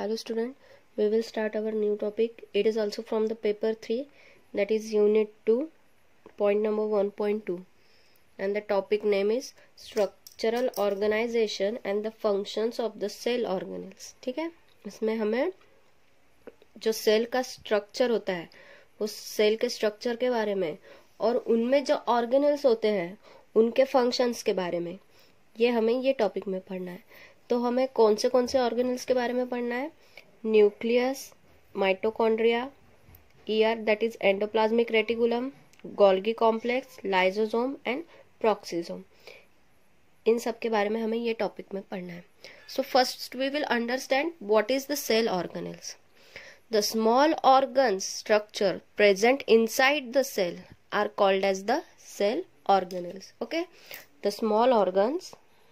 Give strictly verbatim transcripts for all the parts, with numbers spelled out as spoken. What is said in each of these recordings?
Hello student, we will start our new topic. It is also from the paper three, that is unit two, point number one point two, and the topic name is structural organization and the functions of the cell organelles. ठीक है, इसमें हमें जो cell का structure होता है उस cell के स्ट्रक्चर के बारे में और उनमें जो ऑर्गेनल्स होते हैं उनके फंक्शंस के बारे में ये हमें ये टॉपिक में पढ़ना है. तो हमें कौन से कौन से ऑर्गेनल्स के बारे में पढ़ना है? Nucleus, mitochondria, ER that is endoplasmic reticulum, Golgi complex, lysosome and peroxisome. इन सब के बारे में हमें ये टॉपिक में पढ़ना है. So first we will understand what is the cell organelles. The small organs structure present inside the cell are called as the cell organelles. Okay, the small organs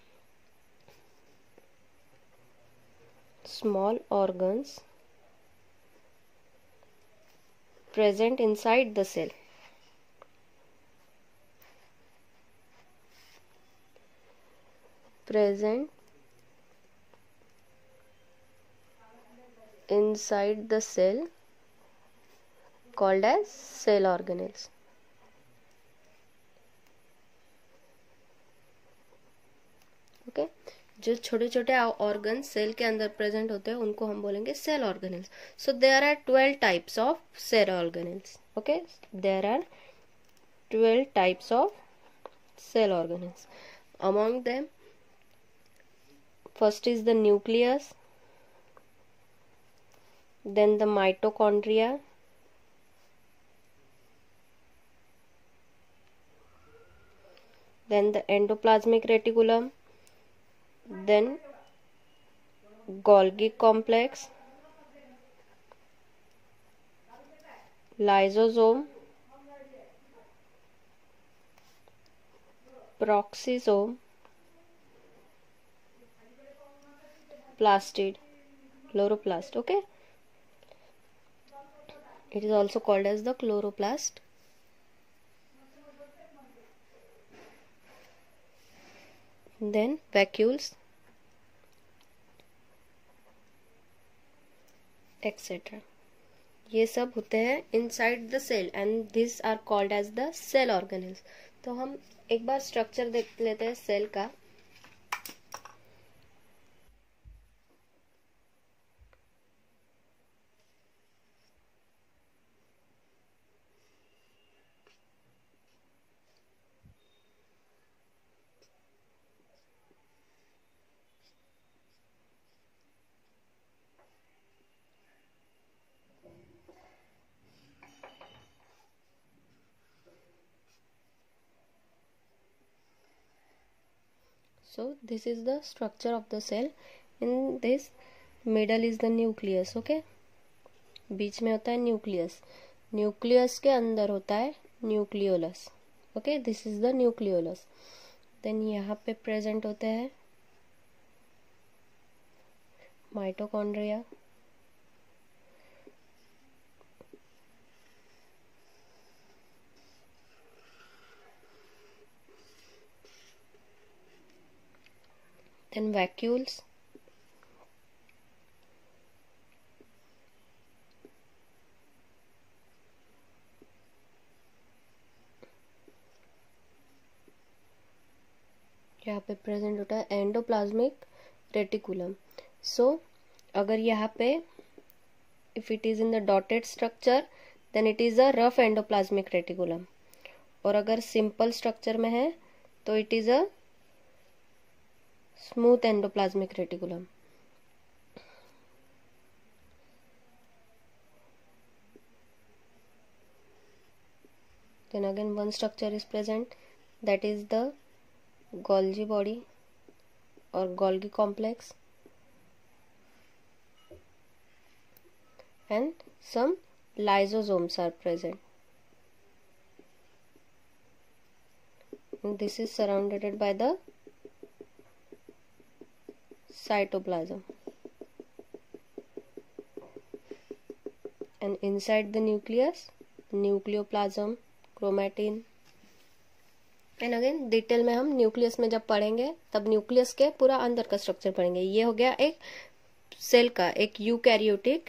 small organs present inside the cell present inside the cell called as cell organelles. Okay okay? जो छोटे छोटे organ cell के अंदर present होते हैं उनको हम बोलेंगे cell organelles. So there are twelve types of cell organelles. Okay, there are twelve types of cell organelles. Among them first is the nucleus, then the mitochondria, then the endoplasmic reticulum, then Golgi complex, lysosome, peroxisome, plastid, chloroplast. Okay, it is also called as the chloroplast. Then vacuoles, etc. ये सब होते हैं inside the cell and these are called as the cell organelles. तो हम एक बार structure देख लेते हैं सेल का. So this is the structure of the cell. In this middle is the nucleus. Okay, बीच में होता है न्यूक्लियस. न्यूक्लियस के अंदर होता है nucleolus. Okay, this is the nucleolus. Then यहाँ पे प्रेजेंट होते हैं माइटोकॉन्ड्रिया, then vacuoles, यहाँ पे प्रेजेंट होता है एंडोप्लाज्मिक रेटिकुलम. सो अगर यहाँ पे if it is in the dotted structure then it is a rough endoplasmic reticulum, और अगर सिंपल स्ट्रक्चर में है तो it is a smooth endoplasmic reticulum. Then again one structure is present, that is the Golgi body or Golgi complex, and some lysosomes are present. And this is surrounded by the cytoplasm, and inside the nucleus nucleoplasm, chromatin. And again detail में हम nucleus में जब पढ़ेंगे तब nucleus के पूरा अंदर का स्ट्रक्चर पढ़ेंगे. ये हो गया एक सेल का एक यूकैरियोटिक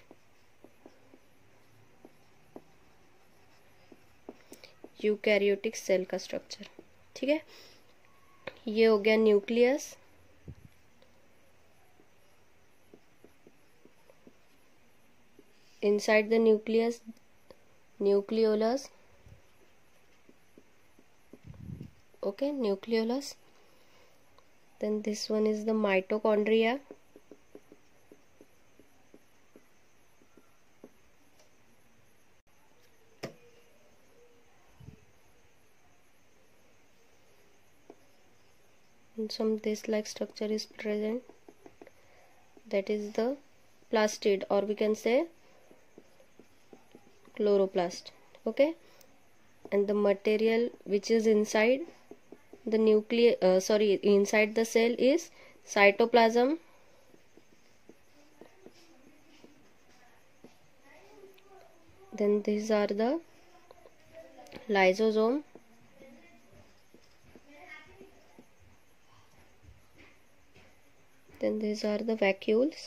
यूकैरियोटिक सेल का स्ट्रक्चर। ठीक है, ये हो गया nucleus, inside the nucleus nucleolus, okay, nucleolus. Then this one is the mitochondria, and some this like structure is present, that is the plastid, or we can say chloroplast. Okay, and the material which is inside the nucleus, uh, sorry inside the cell is cytoplasm, then these are the lysosome, then these are the vacuoles,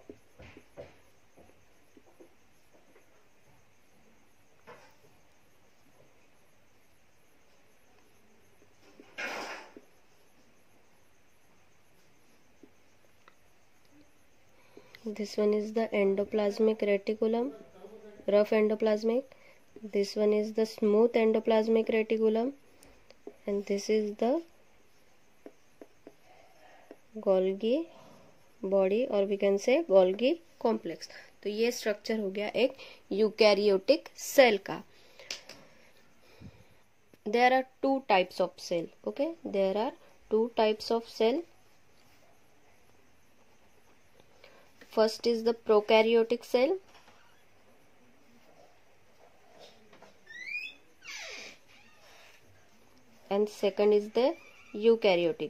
this one is the endoplasmic reticulum, rough endoplasmic, this one is the smooth endoplasmic reticulum, and this is the Golgi body, or we can say Golgi complex. तो ये structure हो गया एक eukaryotic cell का. There are two types of cell. Okay, there are two types of cell. First is the prokaryotic cell, and second is the eukaryotic.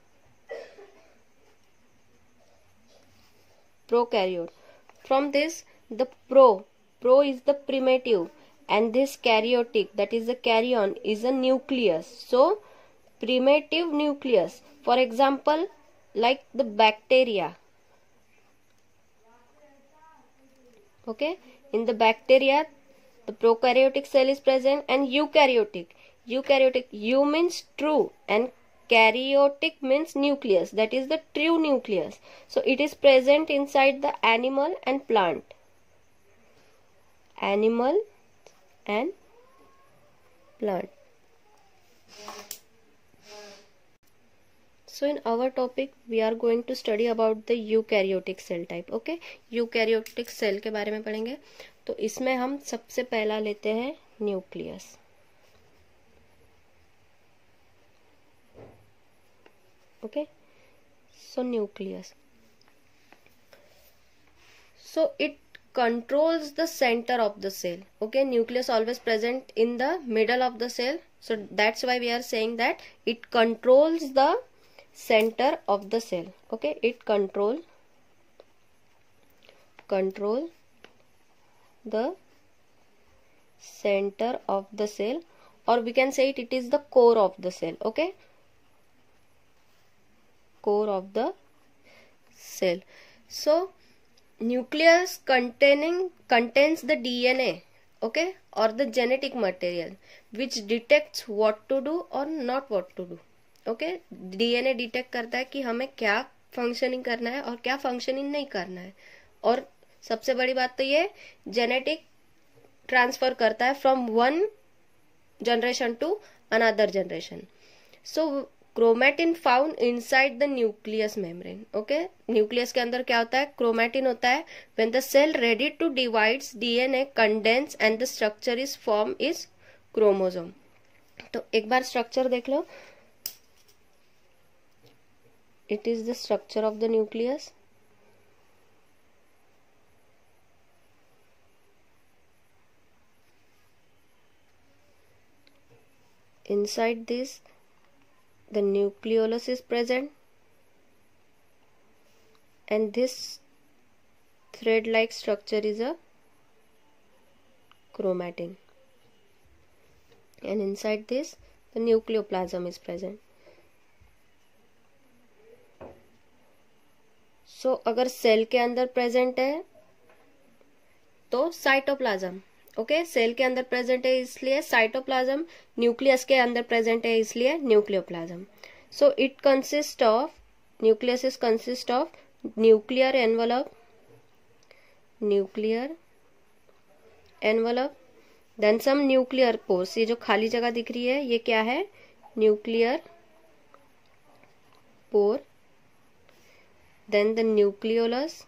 Prokaryote. From this, the pro, pro is the primitive, and this karyotic, that is the karyon, is a nucleus. So, primitive nucleus. For example, like the bacteria. Okay, in the bacteria, the prokaryotic cell is present, and eukaryotic. Eukaryotic, eu means true, and karyotic means nucleus, that is the true nucleus. So it is present inside the animal and plant. Animal and plant. So in our topic we are going to study about the eukaryotic cell type. Okay, eukaryotic cell के बारे में पढ़ेंगे. तो इसमें हम सबसे पहला लेते हैं nucleus. Okay, so nucleus. So it controls the center of the cell. Okay, nucleus always present in the middle of the cell. So that's why we are saying that it controls the center of the cell. Okay, it control control the center of the cell, or we can say it, it is the core of the cell. Okay, core of the cell. So nucleus containing contains the D N A, okay, or the genetic material which detects what to do or not what to do. Okay, DNA detect करता है कि हमें क्या functioning करना है और क्या functioning नहीं करना है. और सबसे बड़ी बात तो ये जेनेटिक ट्रांसफर करता है from one generation to another generation. So chromatin found inside the nucleus membrane. Okay, nucleus के अंदर क्या होता है? क्रोमैटिन होता है. When the cell ready to divides, DNA condense and the structure is form is chromosome. तो एक बार स्ट्रक्चर देख लो. It is the structure of the nucleus. Inside this, the nucleolus is present, and this thread-like structure is a chromatin. And inside this, the nucleoplasm is present. So so, अगर cell के अंदर present है तो cytoplasm, okay, cell के अंदर present है इसलिए cytoplasm, nucleus के अंदर प्रेजेंट है इसलिए nucleoplasm. So it consist of, nucleus is consist of nuclear envelope, nuclear envelope, then some nuclear pores. ये जो खाली जगह दिख रही है ये क्या है? Nuclear pore. Then the nucleolus,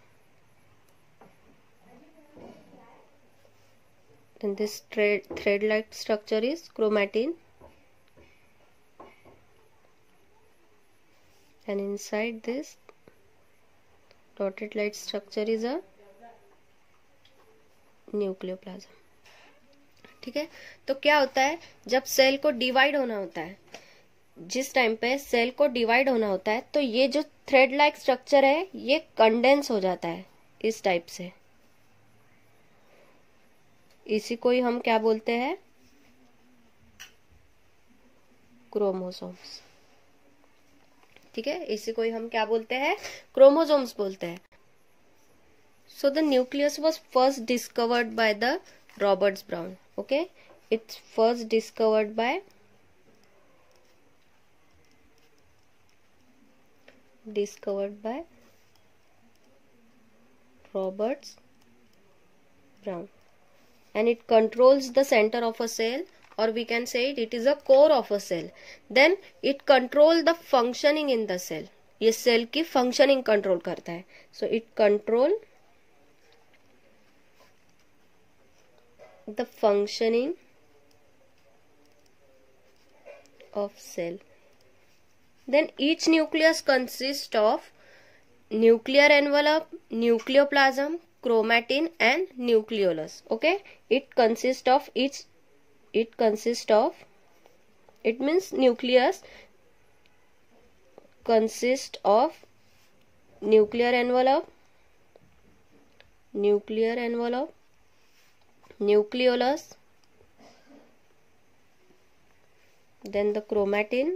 then this thread thread like structure is chromatin, and inside this dotted light structure is a nucleoplasm. ठीक है, तो क्या होता है जब सेल को डिवाइड होना होता है, जिस टाइम पे सेल को डिवाइड होना होता है तो ये जो थ्रेड लाइक स्ट्रक्चर है ये कंडेंस हो जाता है इस टाइप से. इसी को ही हम क्या बोलते हैं? क्रोमोसोम्स. ठीक है, इसी को ही हम क्या बोलते हैं? क्रोमोसोम्स बोलते हैं. So the nucleus was first discovered by the Roberts Brown. Okay, it's first discovered by discovered by Roberts Brown. And it controls the center of a cell, or we can say it, it is a core of a cell. Then it control the functioning in the cell. ये cell की functioning control करता है. So it control the functioning of cell. Then each nucleus consists of nuclear envelope, nucleoplasm, chromatin and nucleolus. Okay, it consists of each it consists of it means nucleus consists of nuclear envelope, nuclear envelope, nucleolus, then the chromatin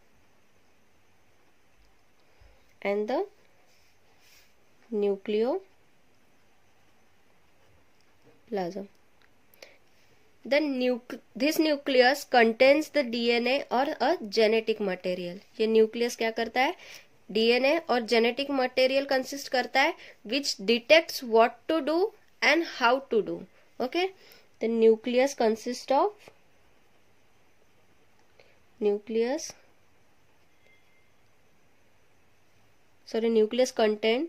and the nucleoplasm. The nuc this nucleus contains the D N A or a genetic material. ये nucleus क्या करता है? D N A और genetic material consist करता है which detects what to do and how to do. Okay, the nucleus consists of nucleus sorry nucleus contain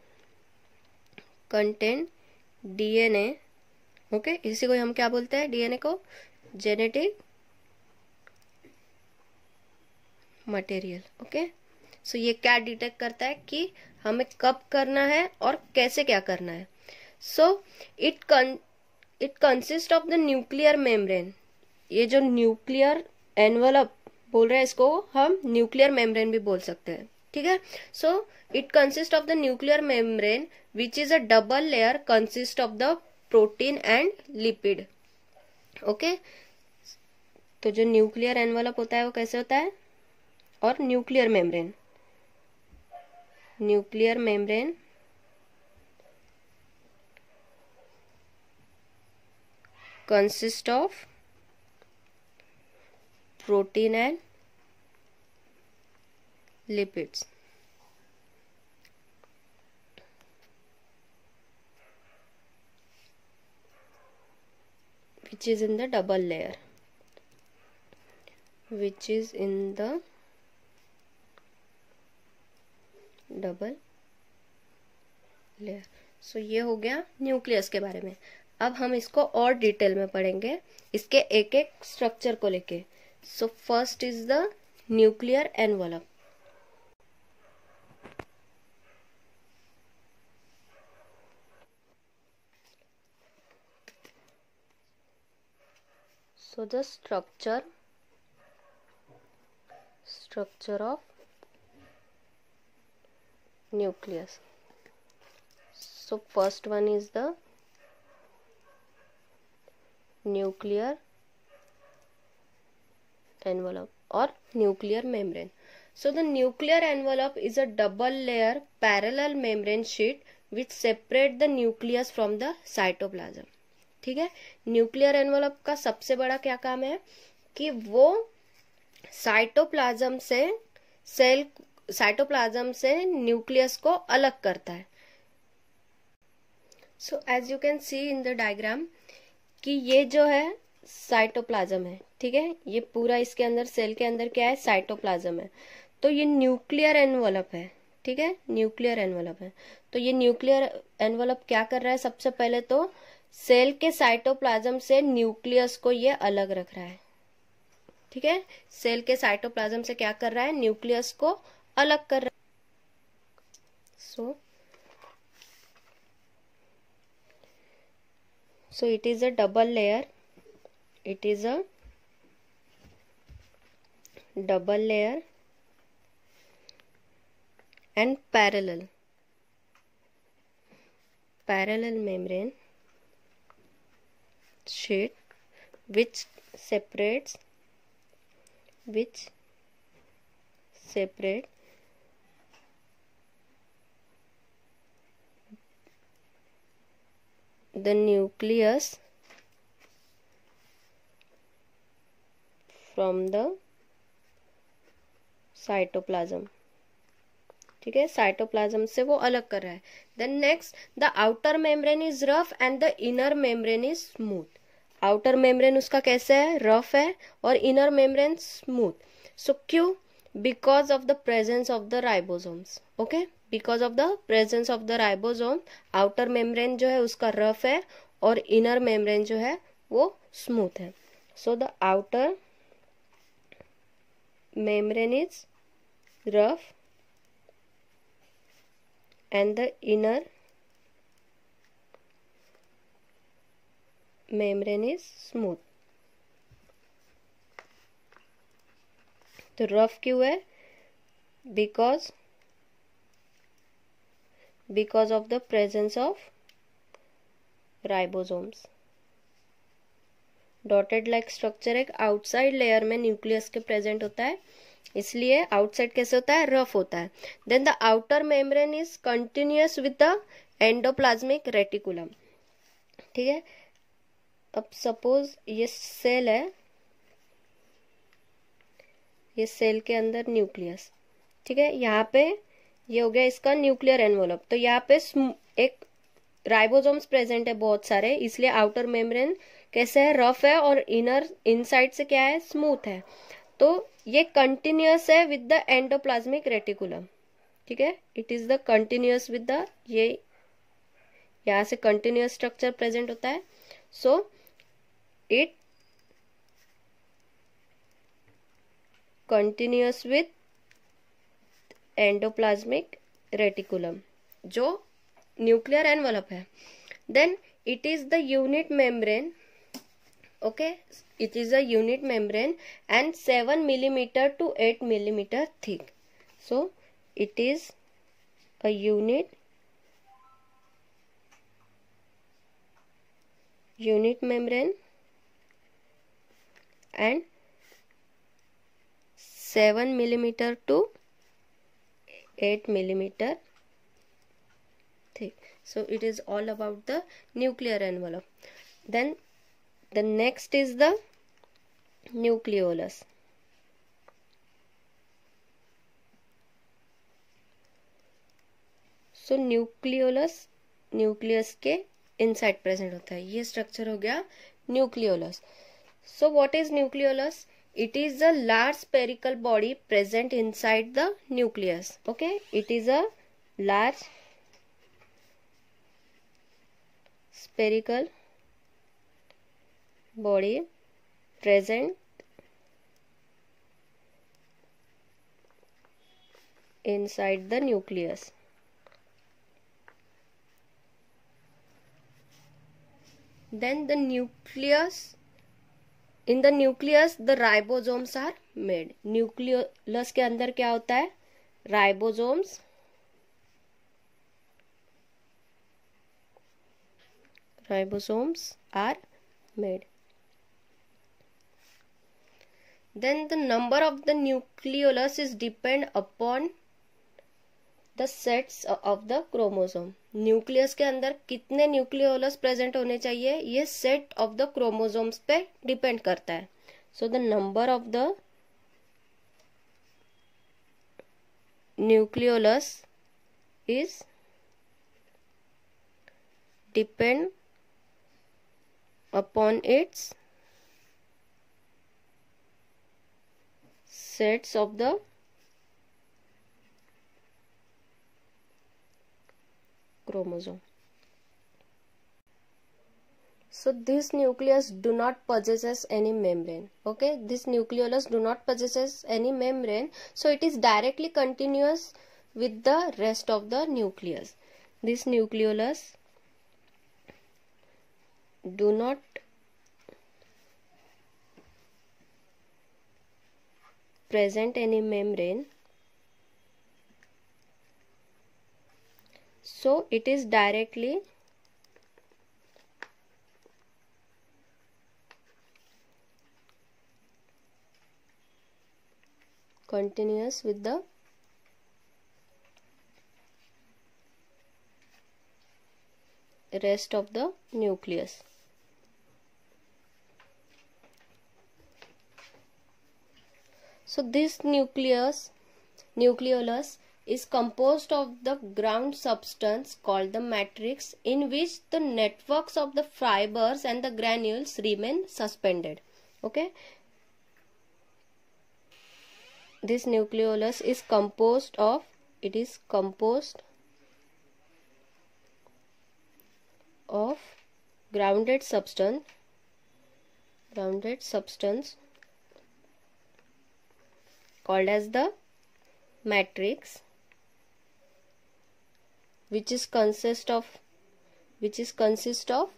contain D N A. Okay okay? इसी को हम क्या बोलते हैं? डीएनए को जेनेटिक मटेरियल. ओके, सो ये क्या डिटेक्ट करता है कि हमें कब करना है और कैसे क्या करना है. So it it consist of the nuclear membrane. ये जो न्यूक्लियर एनवलप बोल रहे हैं इसको हम न्यूक्लियर मेम्ब्रेन भी बोल सकते हैं. ठीक है, so it consist of the nuclear membrane which is a double layer consist of the protein and lipid. Okay, तो जो न्यूक्लियर एनवलप होता है वो कैसे होता है? और nuclear membrane nuclear membrane consist of protein and lipids. which is in the double layer which is in the double layer. So so, ये हो गया न्यूक्लियस के बारे में. अब हम इसको और डिटेल में पढ़ेंगे इसके एक एक स्ट्रक्चर को लेके. So first is the nuclear envelope. So the structure structure of nucleus. So first one is the nuclear envelope or nuclear membrane. So the nuclear envelope is a double layer parallel membrane sheet which separate the nucleus from the cytoplasm. ठीक है, nuclear envelope का सबसे बड़ा क्या काम है कि वो साइटोप्लाज्म से सेल साइटोप्लाज्म से न्यूक्लियस को अलग करता है. So as you can see in the diagram कि ये जो है साइटोप्लाज्म है. ठीक है, ये पूरा इसके अंदर सेल के अंदर क्या है, साइटोप्लाज्म है. तो ये न्यूक्लियर एनवलप है. ठीक है, न्यूक्लियर एनवलप है. तो ये न्यूक्लियर एनवलप क्या कर रहा है, सबसे पहले तो सेल के साइटोप्लाज्म से न्यूक्लियस को ये अलग रख रहा है. ठीक है, सेल के साइटोप्लाज्म से क्या कर रहा है, न्यूक्लियस को अलग कर रहा है. So so it is a double layer, it is a double layer and parallel parallel membrane sheet which separates which separate the nucleus from the cytoplasm. ठीक है, साइटोप्लाज्म से वो अलग कर रहा है. Then next, the outer membrane is rough and the inner membrane is smooth. Outer membrane उसका कैसे है, रफ है, और इनर मेम्ब्रेन स्मूथ. सो क्यों, because of the presence of the ribosomes. Okay, because of the presence of the ribosome outer membrane जो है उसका rough है और इनर मेम्ब्रेन जो है वो स्मूथ है. So the outer membrane is rough and the inner membrane is smooth. तो रफ क्यों है, because because of the presence of ribosomes. Dotted like structure एक आउटसाइड लेयर में न्यूक्लियस के प्रेजेंट होता है, इसलिए आउटसाइड कैसे होता है, रफ होता है. Then the outer membrane is continuous with the endoplasmic reticulum. ठीक है, अब सपोज ये सेल है, ये सेल के अंदर न्यूक्लियस. ठीक है, यहाँ पे ये हो गया इसका न्यूक्लियर एनवलप. तो यहाँ पे एक राइबोसोम्स प्रेजेंट है बहुत सारे, इसलिए आउटर मेम्ब्रेन कैसे है, रफ है, और इनर इनसाइड से क्या है, स्मूथ है. तो ये कंटिन्यूअस है विद द एंडोप्लाज्मिक रेटिकुलम. ठीक है, it is the continuous with the, ये यहां से कंटिन्यूअस स्ट्रक्चर प्रेजेंट होता है. So it continuous with endoplasmic reticulum जो न्यूक्लियर एनवलप है. Then it is the unit membrane. Okay, it is a unit membrane and seven millimeter to eight millimeter thick. So it is a unit unit membrane and seven millimeter to eight millimeter thick. So it is all about the nuclear envelope. Then the next is the nucleolus. So nucleolus nucleus के inside present होता है. ये structure हो गया nucleolus. So what is nucleolus? It is a large spherical body present inside the nucleus. Okay, it is a large spherical body present inside the nucleus. Then the nucleus, in the nucleus the ribosomes are made. nucleus के अंदर क्या होता है? ribosomes. ribosomes are made. Then the number of the nucleolus is depend upon the sets of the chromosome. Nucleus के अंदर कितने nucleolus present होने चाहिए, ये सेट ऑफ द क्रोमोसोम्स पे डिपेंड करता है. So the number of the nucleolus is depend upon its sets of the chromosome. So this nucleus do not possesses any membrane. Okay, this nucleolus do not possesses any membrane, so it is directly continuous with the rest of the nucleus. This nucleolus do not present any membrane, so it is directly continuous with the rest of the nucleus. So this nucleus nucleolus is composed of the ground substance called the matrix, in which the networks of the fibers and the granules remain suspended. Okay, this nucleolus is composed of it is composed of grounded substance grounded substance called as the matrix, which is consist of which is consist of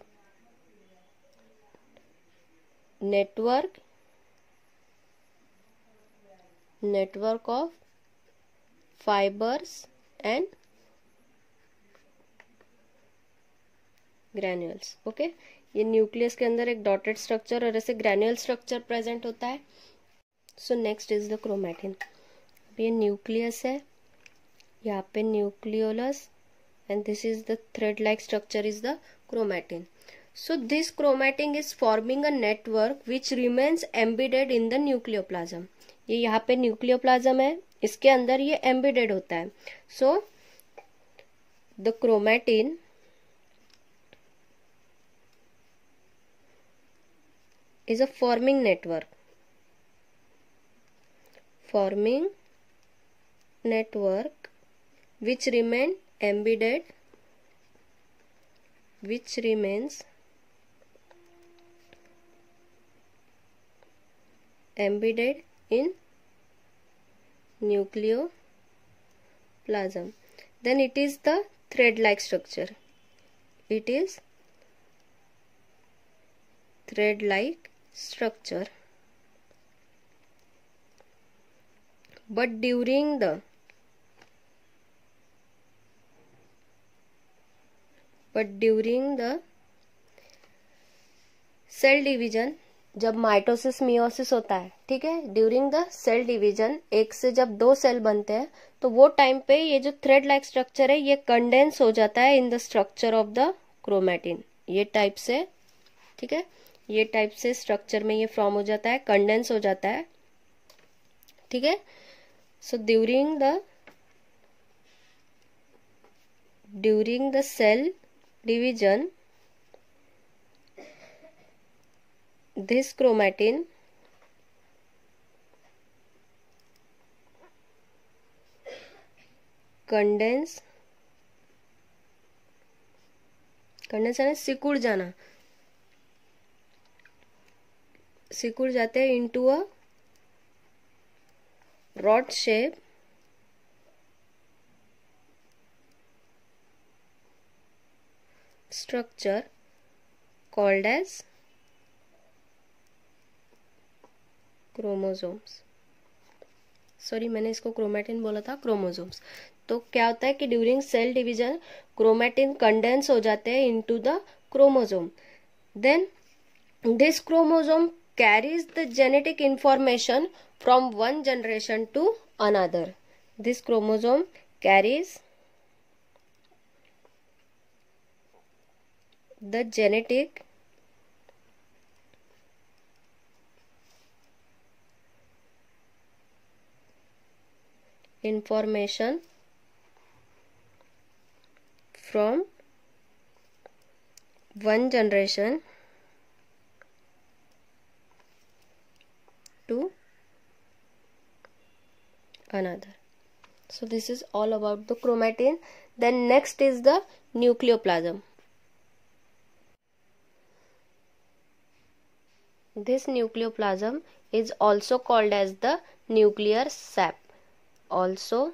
network network of fibers and granules. Okay, ये nucleus के अंदर एक dotted structure और ऐसे granule structure present होता है. So next is the chromatin. ये nucleus है, यहाँ पे nucleolus, and this is the thread like structure is the chromatin. So this chromatin is forming a network which remains embedded in the nucleoplasm. ये यहाँ पे nucleoplasm है, इसके अंदर ये एम्बेडेड होता है. So the chromatin is a forming network forming network which remain embedded which remains embedded in nucleoplasm. Then it is the thread like structure. It is thread like structure, but during the but during the cell division, जब mitosis meiosis होता है, ठीक है, during the cell division एक से जब दो cell बनते हैं तो वो टाइम पे ये जो थ्रेड लाइक स्ट्रक्चर है ये कंडेंस हो जाता है in the structure of the chromatin. ये टाइप से, ठीक है, ये टाइप से स्ट्रक्चर में ये फॉर्म हो जाता है, कंडेंस हो जाता है. ठीक है. So during the during the cell division this chromatin condense condense यानी सिकुड़ जाना, सिकुड़ जाते हैं into a rod shape structure called as chromosomes. Sorry, मैंने इसको क्रोमैटिन बोला था, क्रोमोसोम्स. तो क्या होता है कि during cell division chromatin condense हो जाते हैं into the chromosome. Then this chromosome carries the genetic information from one generation to another. This chromosome carries the genetic information from one generation to another. So this is all about the chromatin. Then next is the nucleoplasm. This nucleoplasm is also called as the nuclear sap. Also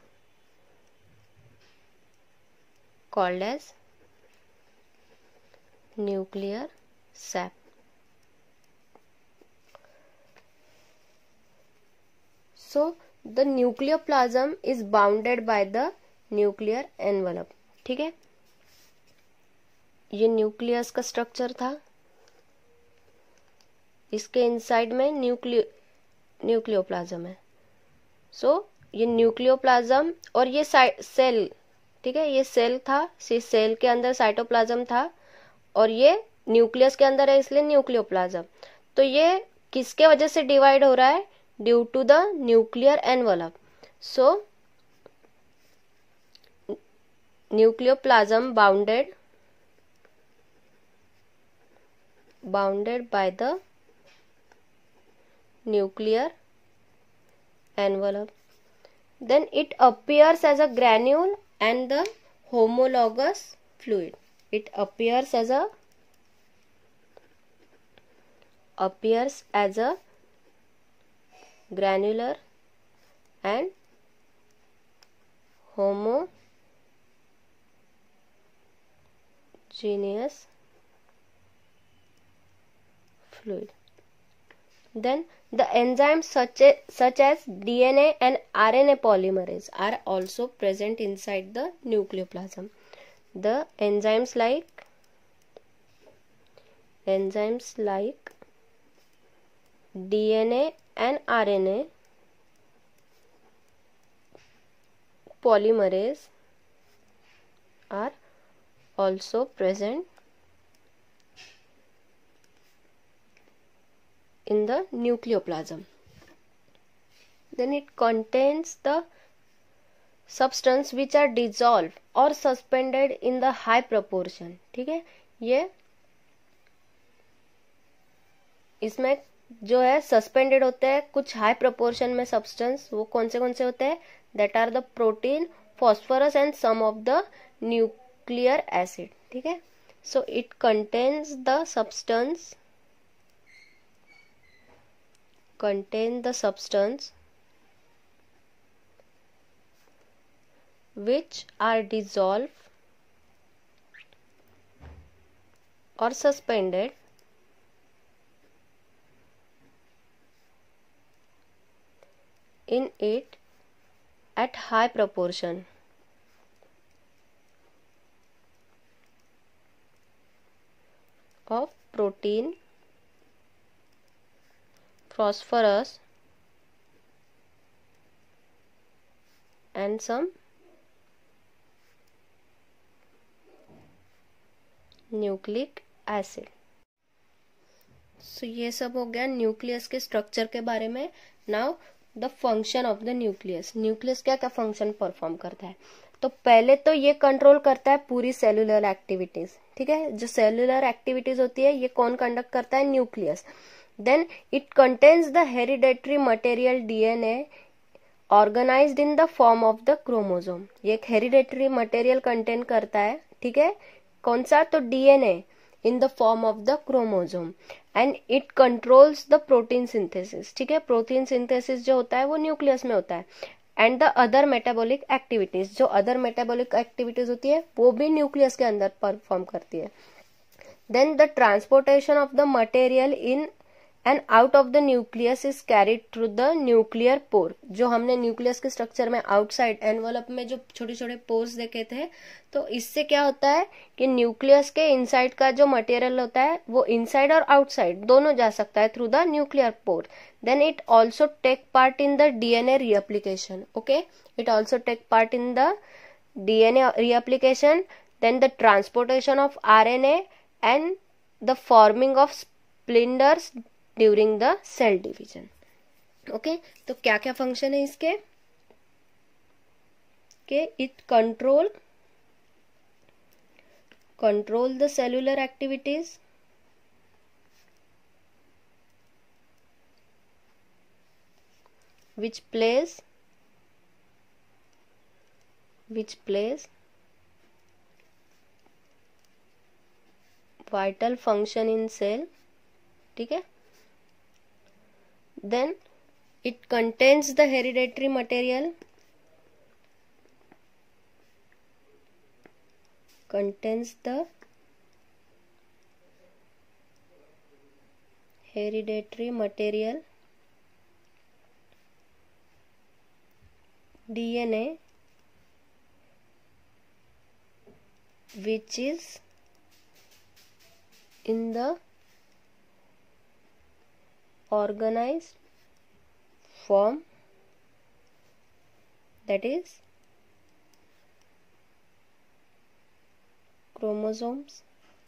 called as nuclear sap. So the nucleoplasm is bounded by the nuclear envelope. ठीक है, ये nucleus का structure था, इसके inside में nucleo nucleoplasm है. सो so, ये nucleoplasm और ये सेल, ठीक है, ये सेल था, सेल के अंदर साइटोप्लाज्म था और ये न्यूक्लियस के अंदर है, इसलिए न्यूक्लियोप्लाज्म. तो ये किसके वजह से डिवाइड हो रहा है? Due to the nuclear envelope. So nucleoplasm bounded bounded by the nuclear envelope. Then it appears as a granule and the homologous fluid. It appears as a appears as a granular and homogeneous fluid. Then the enzymes such as, such as D N A and R N A polymerase are also present inside the nucleoplasm. The enzymes like enzymes like D N A and R N A polymerase are also present in the nucleoplasm. Then it contains the substance which are dissolved or suspended in the high proportion. ठीक है, ये इसमें जो है suspended होते हैं कुछ high proportion में सब्सटेंस. वो कौन से कौन से होते हैं? That are the protein, phosphorus and some of the nuclear acid. ठीक है, so it contains the substance contain the substance which are dissolved or suspended in it at high proportion. Of protein, phosphorus and some nucleic acid. So ये सब हो गया nucleus के structure के बारे में. Now the function of the nucleus. Nucleus क्या क्या फंक्शन परफॉर्म करता है? तो पहले तो ये कंट्रोल करता है पूरी सेलुलर एक्टिविटीज. ठीक है, जो सेलुलर एक्टिविटीज होती है ये कौन कंडक्ट करता है? Nucleus. Then it contains the hereditary material D N A organized in the form of the chromosome. ये एक hereditary material contain करता है. ठीक है, कौन सा? तो D N A in the form of the chromosome and it controls the protein synthesis. ठीक है, protein synthesis जो होता है वो न्यूक्लियस में होता है. and the other metabolic activities, जो other metabolic activities होती है वो भी न्यूक्लियस के अंदर परफॉर्म करती है. Then the transportation of the material in and out of the nucleus is carried through the nuclear pore. जो हमने न्यूक्लियस के स्ट्रक्चर में आउटसाइड एनवलप में जो छोटे छोटे पोर्स देखे थे, तो इससे क्या होता है कि न्यूक्लियस के इनसाइड का जो मटेरियल होता है वो इनसाइड और आउटसाइड दोनों जा सकता है through the nuclear pore. Then it also take part in the DNA replication. Okay, it also take part in the DNA replication, then the transportation of RNA and the forming of splinters during the cell division. Okay, तो क्या क्या function है इसके के it control control the cellular activities, which plays which plays vital function in cell. ठीक है, then it contains the hereditary material contains the hereditary material D N A which is in the organized form, that is chromosomes.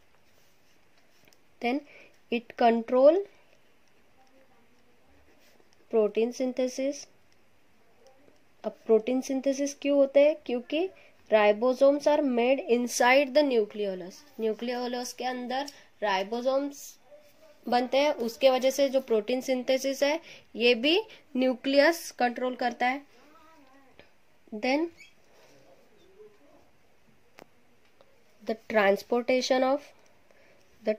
Then it control protein synthesis. अब protein synthesis क्यों होते हैं? क्योंकि ribosomes are made inside the nucleolus. Nucleolus के अंदर ribosomes बनते हैं, उसके वजह से जो प्रोटीन सिंथेसिस है ये भी न्यूक्लियस कंट्रोल करता है। Then the transportation of the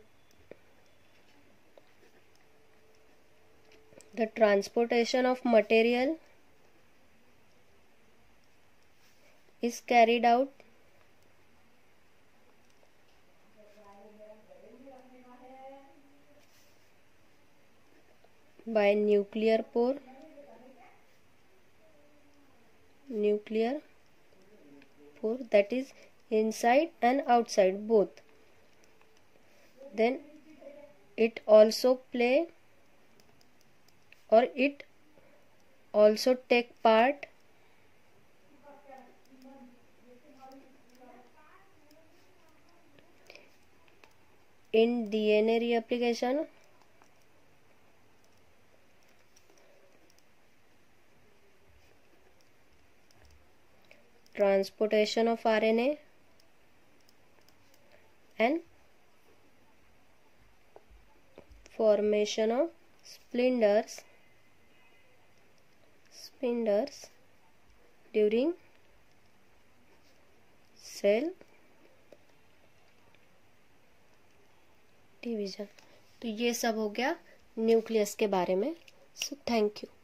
the transportation of material is carried out by nuclear pore nuclear pore that is inside and outside both. Then it also play or it also take part in D N A reapplication, transportation of R N A and formation of splinters splinters during cell division. तो ये सब हो गया nucleus के बारे में। So thank you.